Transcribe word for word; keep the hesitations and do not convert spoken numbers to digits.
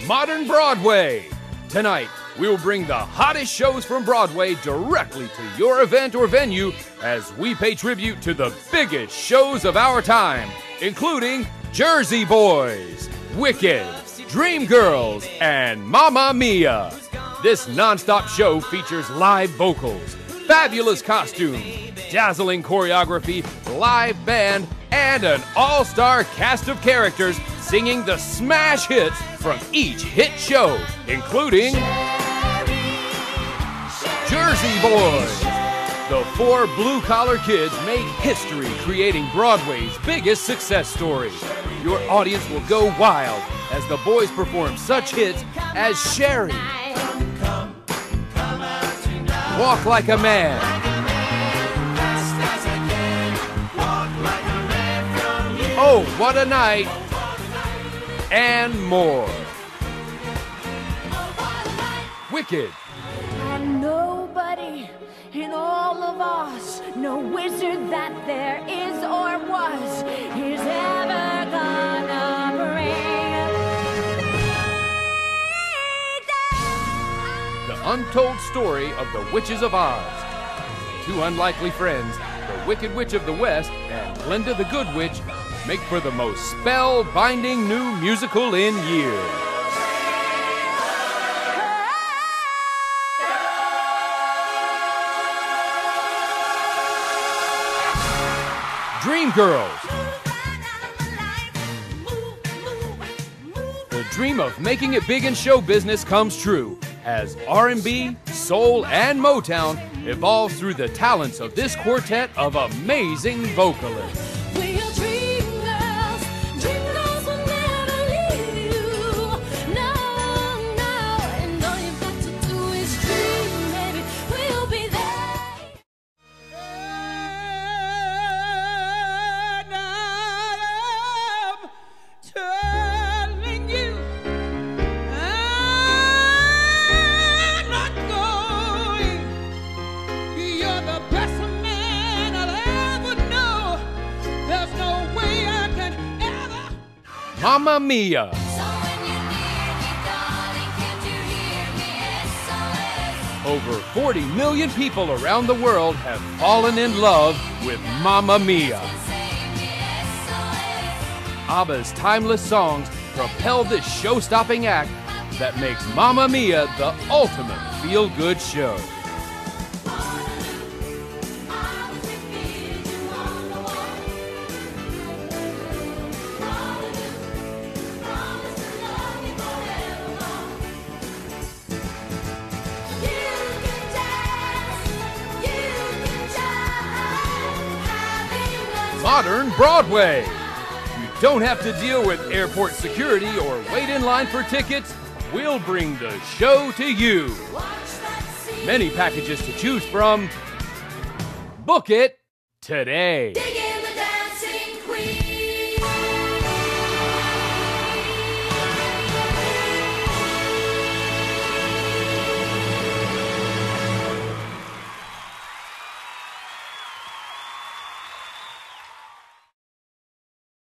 Modern Broadway. Tonight, we will bring the hottest shows from Broadway directly to your event or venue as we pay tribute to the biggest shows of our time, including Jersey Boys, Wicked, Dreamgirls, and Mamma Mia. This non-stop show features live vocals, fabulous costumes, dazzling choreography, live band, and an all-star cast of characters singing the smash hits from each hit show, including Jersey Boys. The four blue-collar kids make history creating Broadway's biggest success story. Your audience will go wild as the boys perform such hits as Sherry, Walk Like a Man, Oh, What a Night, and more. Wicked. And nobody in all of Oz, no wizard that there is or was, is ever gonna bring me down. The untold story of the Witches of Oz. Two unlikely friends, the Wicked Witch of the West and Glinda the Good Witch, make for the most spell-binding new musical in years. Dreamgirls. The dream of making it big in show business comes true as R and B, soul, and Motown evolves through the talents of this quartet of amazing vocalists. Mamma Mia. Over forty million people around the world have fallen in love with Mamma Mia. ABBA's timeless songs propel this show-stopping act that makes Mamma Mia the ultimate feel-good show. Modern Broadway. You don't have to deal with airport security or wait in line for tickets. We'll bring the show to you. Many packages to choose from. Book it today.